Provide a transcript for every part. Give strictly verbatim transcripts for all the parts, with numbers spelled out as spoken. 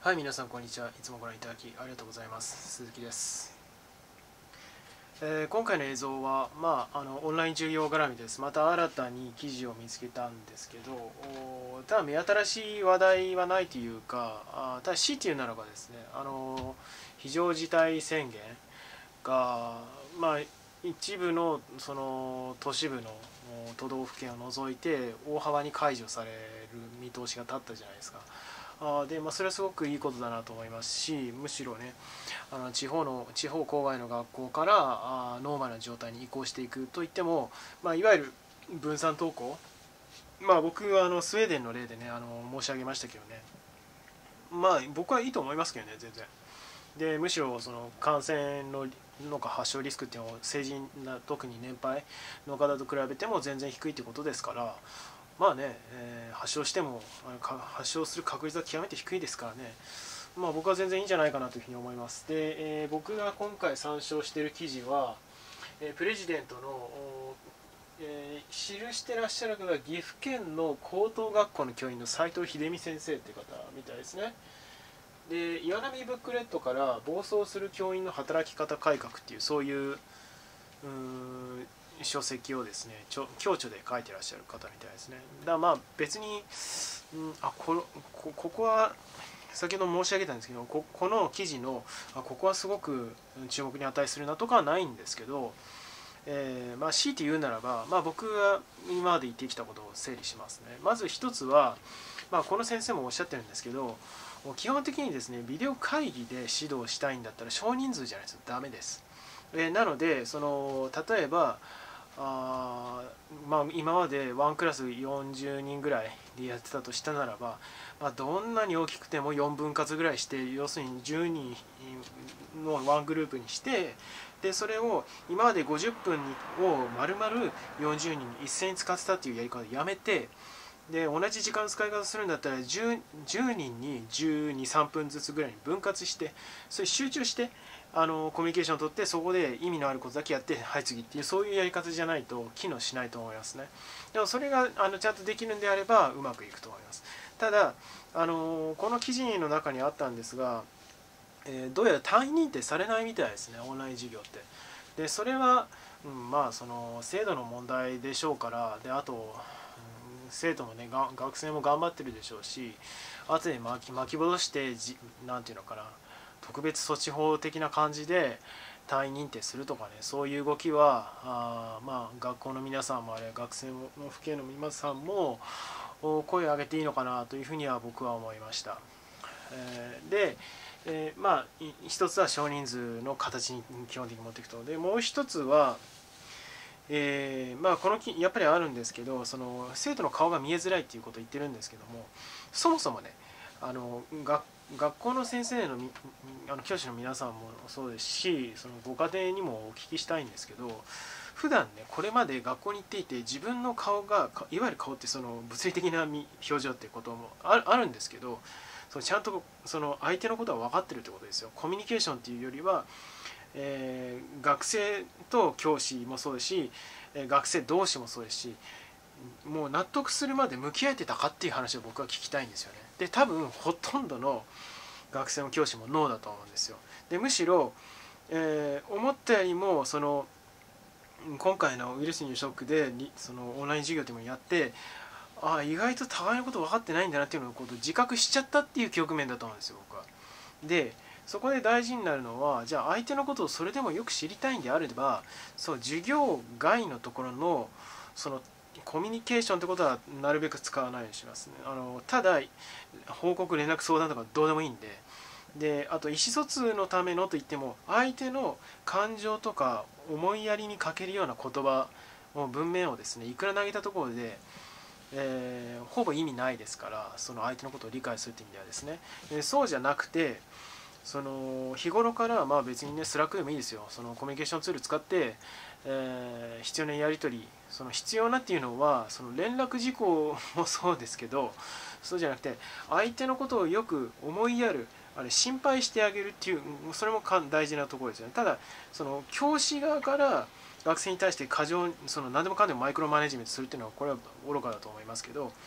はい、皆さんこんにちは。いつもご覧いただきありがとうございます。鈴木です。えー今回の映像は、まあ、あのオンライン授業絡みです。また新たに記事を見つけたんですけど、おただ目新しい話題はないというか、あただ強いて言うならばですね、あの非常事態宣言が、まあ、一部のその都市部の都道府県を除いて大幅に解除される見通しが立ったじゃないですか。あで、まあ、それはすごくいいことだなと思いますし、むしろね、あの地方の地方郊外の学校からあノーマルな状態に移行していくといっても、まあ、いわゆる分散登校、まあ、僕はあのスウェーデンの例でねあの申し上げましたけどね、まあ僕はいいと思いますけどね、全然。でむしろその感染ののか発症リスクっていうのを成人な特に年配の方と比べても全然低いってことですから、まあね、えー発症しても発症する確率は極めて低いですからね、まあ、僕は全然いいんじゃないかなというふうに思います。で、えー僕が今回参照している記事は、えープレジデントの、えー記してらっしゃる方が岐阜県の高等学校の教員の斉藤秀美先生という方みたいですね。で岩波ブックレットから暴走する教員の働き方改革っていうそういううーん書籍をですね強著で書いてらっしゃる方みたいですね。だからまあ別に、うん、あここここは先ほど申し上げたんですけど、ここの記事のあここはすごく注目に値するなとかはないんですけど、えーまあ、強いて言うならば、まあ、僕が今まで言ってきたことを整理しますね。まず一つは、まあ、この先生もおっしゃってるんですけど、基本的にですねビデオ会議で指導したいんだったら少人数じゃないとダメです。えーなのでその例えばあまあ、今までワンクラスよんじゅうにんぐらいでやってたとしたならば、まあ、どんなに大きくてもよんぶん割ぐらいして、要するにじゅうにんのワングループにして、でそれを今までごじゅっぷんを丸々よんじゅうにんに一斉に使ってたっていうやり方をやめて、で同じ時間使い方するんだったら 10, じゅうにんにじゅうに、さんぷんずつぐらいに分割して、それ集中してあのコミュニケーションを取って、そこで意味のあることだけやって、はい次っていう、そういうやり方じゃないと機能しないと思いますね。でもそれがあのちゃんとできるんであればうまくいくと思います。ただあのこの記事の中にあったんですが、えーどうやら単位認定されないみたいですね、オンライン授業って。でそれは、うん、まあその制度の問題でしょうから、であと、うん、生徒もねが学生も頑張ってるでしょうし、後で巻き巻き戻してじなんていうのかな、特別措置法的な感じで単位認定するとかね、そういう動きはあまあ学校の皆さんもあれ学生の父兄の皆さんも声を上げていいのかなというふうには僕は思いました。えーで、えーまあ一つは少人数の形に基本的に持っていくと。でもう一つは、えーまあ、このきやっぱりあるんですけど、その生徒の顔が見えづらいっていうことを言ってるんですけども、そもそもねあの学学校の先生のみあの教師の皆さんもそうですし、そのご家庭にもお聞きしたいんですけど、普段ねこれまで学校に行っていて自分の顔がいわゆる顔ってその物理的な表情っていうこともあるあるんですけど、そのちゃんとその相手のことは分かってるってことですよ。コミュニケーションっていうよりは、えー学生と教師もそうですし、えー学生同士もそうですし、もう納得するまで向き合えてたかっていう話を僕は聞きたいんですよね。で多分ほとんどの学生も教師もノーだと思うんですよ。でむしろ、えー思ったよりもその今回のウイルスによるショックでそのオンライン授業っていうのをやって、ああ意外と互いのこと分かってないんだなっていうのをこと自覚しちゃったっていう局面だと思うんですよ、僕は。でそこで大事になるのは、じゃあ相手のことをそれでもよく知りたいんであれば、そう授業外のところのそのコミュニケーションってことはなるべく使わないようにしますね。あのただ報告連絡相談とかどうでもいいんで、であと意思疎通のためのといっても、相手の感情とか思いやりに欠けるような言葉も文面をですねいくら投げたところで、えーほぼ意味ないですから、その相手のことを理解するという意味ではですね、えーそうじゃなくて、その日頃からまあ別にねスラックでもいいですよ、そのコミュニケーションツール使って、えー必要なやり取り、その必要なっていうのはその連絡事項もそうですけど、そうじゃなくて相手のことをよく思いやる、あれ心配してあげるっていう、それも大事なところですよね。ただその教師側から学生に対して過剰その何でもかんでもマイクロマネジメントするっていうのはこれは愚かだと思いますけど、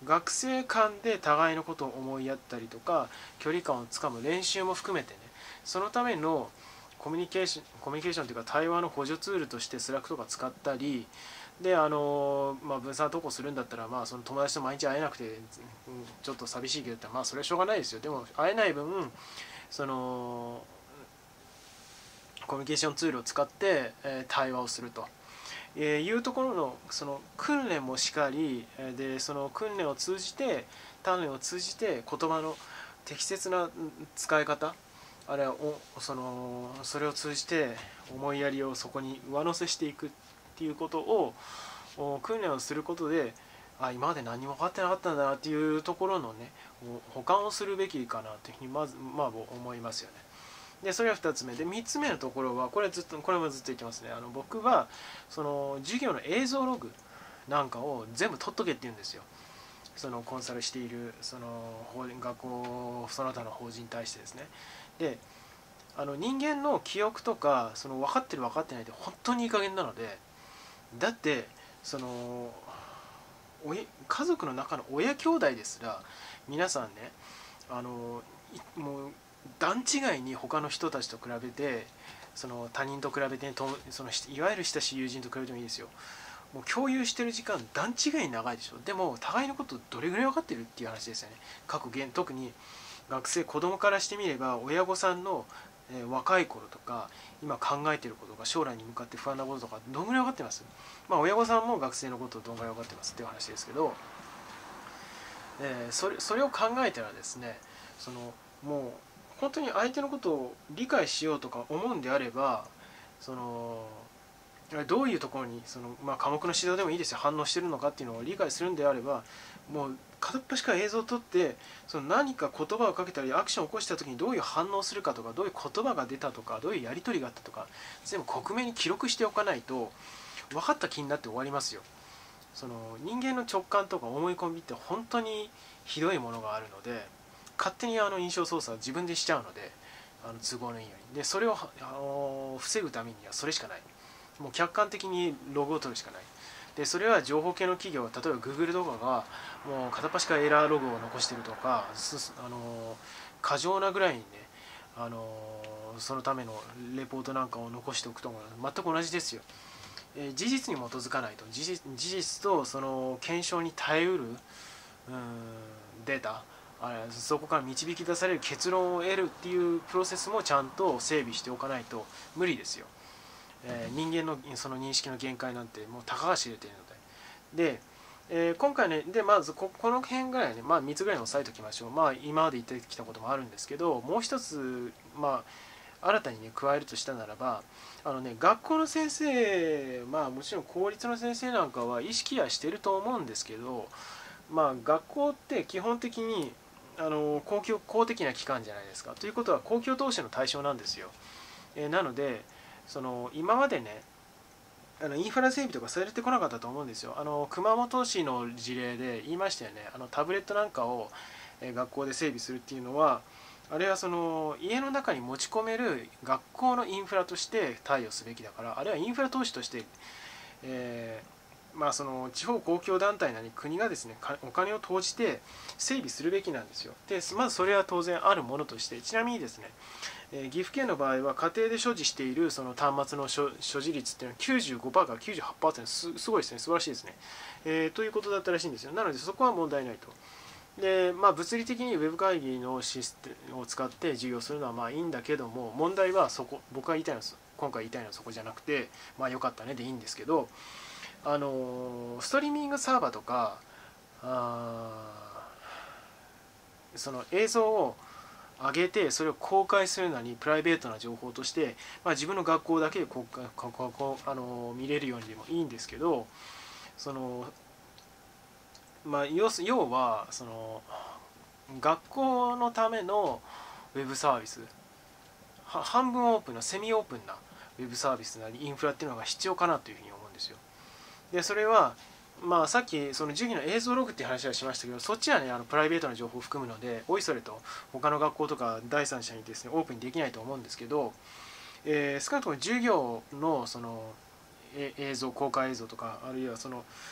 学生間で互いのことを思いやったりとか距離感をつかむ練習も含めてね、そのためのコミュニケーションコミュニケーションというか対話の補助ツールとしてスラックとか使ったりで、あのまあ、分散登校するんだったら、まあ、その友達と毎日会えなくて、うん、ちょっと寂しいけど、まあ、それはしょうがないですよ。でも会えない分そのコミュニケーションツールを使って、えー、対話をすると、えー、いうところのその訓練もしかりで、その訓練を通じて鍛錬を通じて言葉の適切な使い方、あるいはおそのそれを通じて思いやりをそこに上乗せしていくっていうことを訓練をすることで、あ、今まで何も分かってなかったんだなっていうところのね補完をするべきかなというふうにまず、まあ、思いますよね。でそれはふたつめで、みっつめのところはこれずっとこれもずっと言ってますね。あの僕はその授業の映像ログなんかを全部取っとけって言うんですよ。そのコンサルしているその法人学校その他の法人に対してですね。であの人間の記憶とかその分かってる分かってないって本当にいい加減なので、だってその家族の中の親兄弟ですら皆さんね、あのもう段違いに他の人たちと比べて、その他人と比べて、ね、とそのいわゆる親しい友人と比べてもいいですよ。もう共有してる時間段違いに長いでしょ。でも互いのことどれぐらい分かってるっていう話ですよね。各現特に学生子供からしてみれば親御さんの、えー、若い頃とか今考えてることが将来に向かって不安なこととかどんぐらい分かってます？まあ親御さんも学生のことをどんぐらい分かってますっていう話ですけど、えー、それそれを考えたらですね、そのもう本当に相手のことを理解しようとか思うんであれば、そのどういうところにその、まあ、科目の指導でもいいですよ、反応してるのかっていうのを理解するんであれば、もう片っ端から映像を撮って、その何か言葉をかけたりアクションを起こした時にどういう反応するかとか、どういう言葉が出たとか、どういうやり取りがあったとか、全部克明に記録しておかないと分かった気になって終わりますよ。その人間の直感とか思い込みって本当にひどいものがあるので、勝手にあの印象操作を自分でしちゃうので、あの都合のいいようにで、それをあの防ぐためにはそれしかない。もう客観的にログを取るしかない。でそれは情報系の企業、例えば Google とかがもう片っ端からエラーログを残してるとか、あの過剰なぐらいにね、あのそのためのレポートなんかを残しておくと全く同じですよ。えー、事実に基づかないと、事実、事実とその検証に耐えうる、うん、データ、あれそこから導き出される結論を得るっていうプロセスもちゃんと整備しておかないと無理ですよ。えー、人間のその認識の限界なんてもうたかが知れているので。で、えー、今回ね、でまず こ, この辺ぐらいね、まあみっつぐらいに押さえておきましょう。まあ今まで言ってきたこともあるんですけど、もう一つ、まあ新たにね加えるとしたならば、あのね、学校の先生、まあもちろん公立の先生なんかは意識はしてると思うんですけど、まあ学校って基本的にあの 公, 共公的な機関じゃないですか。ということは公共投資の対象なんですよ。えー、なのでその今までね、あのインフラ整備とかされてこなかったと思うんですよ。あの熊本市の事例で言いましたよね。あのタブレットなんかを学校で整備するっていうのは、あれはその家の中に持ち込める学校のインフラとして対応すべきだから、あるいはインフラ投資として、えー、まあその地方公共団体なり国がですね、お金を投じて整備するべきなんですよ。でまずそれは当然あるものとして、ちなみにですね、えー、岐阜県の場合は家庭で所持しているその端末の所持率っていうのは きゅうじゅうごパーセント から きゅうじゅうはちパーセント、す, すごいですね、素晴らしいですね、えー、ということだったらしいんですよ。なのでそこは問題ないと。でまあ、物理的にウェブ会議のシステムを使って授業するのはまあいいんだけども、問題はそこ、僕が言いたいのは今回言いたいのはそこじゃなくて、まあよかったねでいいんですけど、あのストリーミングサーバーとかあその映像を上げてそれを公開するのにプライベートな情報として、まあ、自分の学校だけで公開ここあの見れるようにでもいいんですけど、そのまあ、要要はその学校のためのウェブサービス、半分オープンなセミオープンなウェブサービスなりインフラっていうのが必要かなというふうに思うんですよ。でそれはまあさっきその授業の映像ログっていう話はしましたけど、そっちはねあのプライベートな情報を含むので、おいそれと他の学校とか第三者にですねオープンにできないと思うんですけど、えー、少なくとも授業のその映像公開映像とか、あるいはその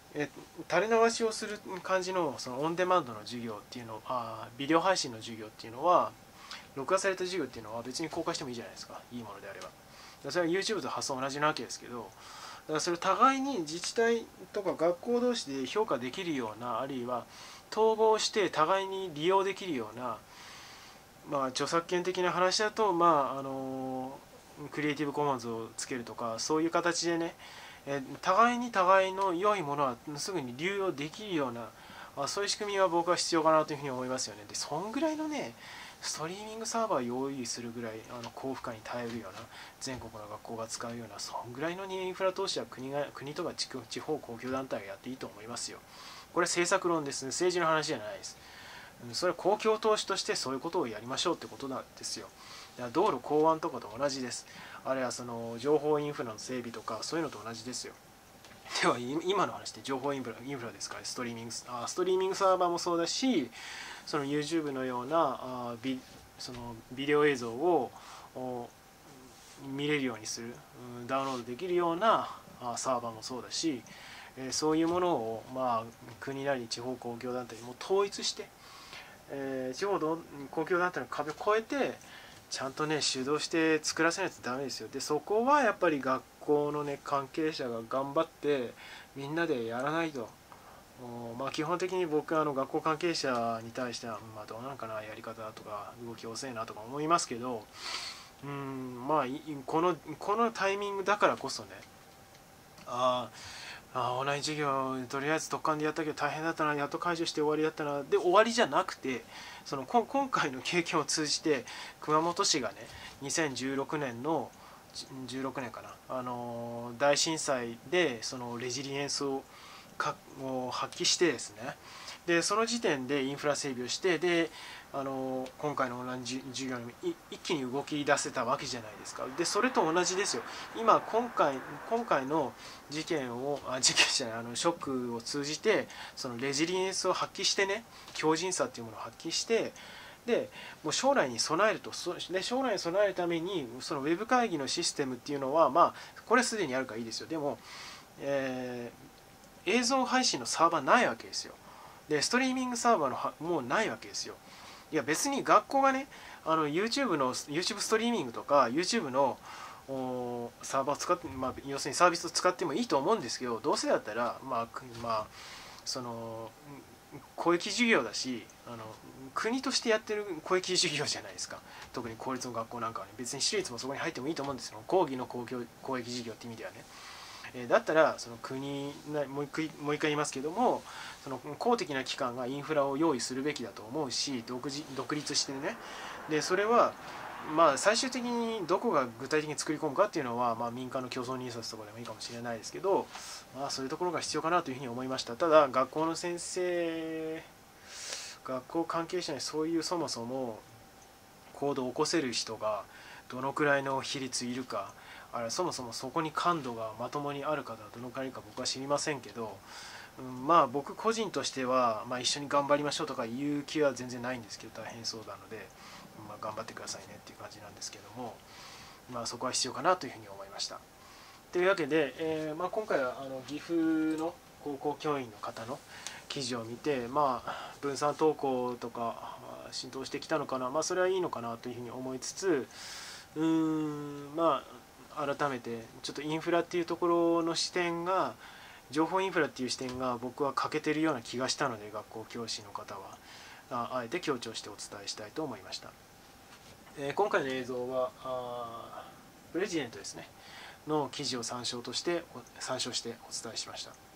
え垂れ流しをする感じのそのオンデマンドの授業っていうのあビデオ配信の授業っていうのは録画された授業っていうのは別に公開してもいいじゃないですか、いいものであれば。それは YouTube と発想同じなわけですけど、だからそれを互いに自治体とか学校同士で評価できるような、あるいは統合して互いに利用できるような、まあ、著作権的な話だと、まあ、あのクリエイティブコモンズをつけるとか、そういう形でね、え互いに互いの良いものはすぐに流用できるような、あそういう仕組みは僕は必要かなというふうに思いますよね。でそんぐらいのねストリーミングサーバーを用意するぐらいあの高負荷に耐えるような、全国の学校が使うような、そんぐらいのインフラ投資は国が国とか地区地方公共団体がやっていいと思いますよ。これは政策論ですね、政治の話じゃないです。それは公共投資としてそういうことをやりましょうってことなんですよ。だから道路港湾とかと同じです。あるいはその情報インフラの整備とかそういうのと同じですよ。では今の話って情報インフラインフラですかね。ストリーミングあストリーミングサーバーもそうだし、その YouTube のようなあビそのビデオ映像を見れるようにする、ダウンロードできるようなサーバーもそうだし、そういうものを、まあ、国なり地方公共団体にも統一して、えー、地方公共団体の壁を越えてちゃんとね主導して作らせないとダメですよ。でそこはやっぱり学校のね関係者が頑張ってみんなでやらないと。まあ基本的に僕はあの学校関係者に対しては、まあ、どうなのかな、やり方とか動き遅いなとか思いますけど、うんまあこのこのタイミングだからこそね、ああオンライン授業とりあえず突貫でやったけど大変だったな、やっと解除して終わりだったなで終わりじゃなくて、そのこ今回の経験を通じて熊本市がねにせんじゅうろくねんのじゅうろくねんかな、あの大震災でそのレジリエンスをを発揮してですね、でその時点でインフラ整備をして、であの今回のオンライン授業に一気に動き出せたわけじゃないですか。でそれと同じですよ。今今回今回の事件をあ事件じゃないあのショックを通じてそのレジリエンスを発揮してね、強靭さっていうものを発揮して、でもう将来に備えると、で将来に備えるためにそのウェブ会議のシステムっていうのは、まあこれすでにあるからいいですよ。でも、えー映像配信のサーバーないわけですよ。でストリーミングサーバーのはもうないわけですよ。いや別に学校がねあの YouTube の YouTube ストリーミングとか YouTube のサーバーを使って、まあ、要するにサービスを使ってもいいと思うんですけど、どうせだったらまあまあその公益事業だし、あの国としてやってる公益事業じゃないですか。特に公立の学校なんかはね、別に私立もそこに入ってもいいと思うんですよ。公義の公共公益事業って意味ではね。だったらその国もう一回もう一回言いますけども、その公的な機関がインフラを用意するべきだと思うし、独自独立してね。でそれはまあ最終的にどこが具体的に作り込むかっていうのは、まあ、民間の競争入札とかでもいいかもしれないですけど、まあ、そういうところが必要かなというふうに思いました。ただ学校の先生学校関係者にそういうそもそも行動を起こせる人がどのくらいの比率いるか、あれそもそもそこに感度がまともにある方はどのくらいいるか僕は知りませんけど、うん、まあ僕個人としては、まあ、一緒に頑張りましょうとかいう気は全然ないんですけど、大変そうなので、まあ、頑張ってくださいねっていう感じなんですけども、まあ、そこは必要かなというふうに思いました。というわけで、えーまあ、今回はあの岐阜の高校教員の方の記事を見て、まあ、分散登校とか浸透してきたのかな、まあ、それはいいのかなというふうに思いつつ、うーんまあ改めてちょっとインフラっていうところの視点が、情報インフラっていう視点が僕は欠けてるような気がしたので、学校教師の方はああえて強調してお伝えしたいと思いました。えー、今回の映像はあプレジデントですねの記事を参照として参照してお伝えしました。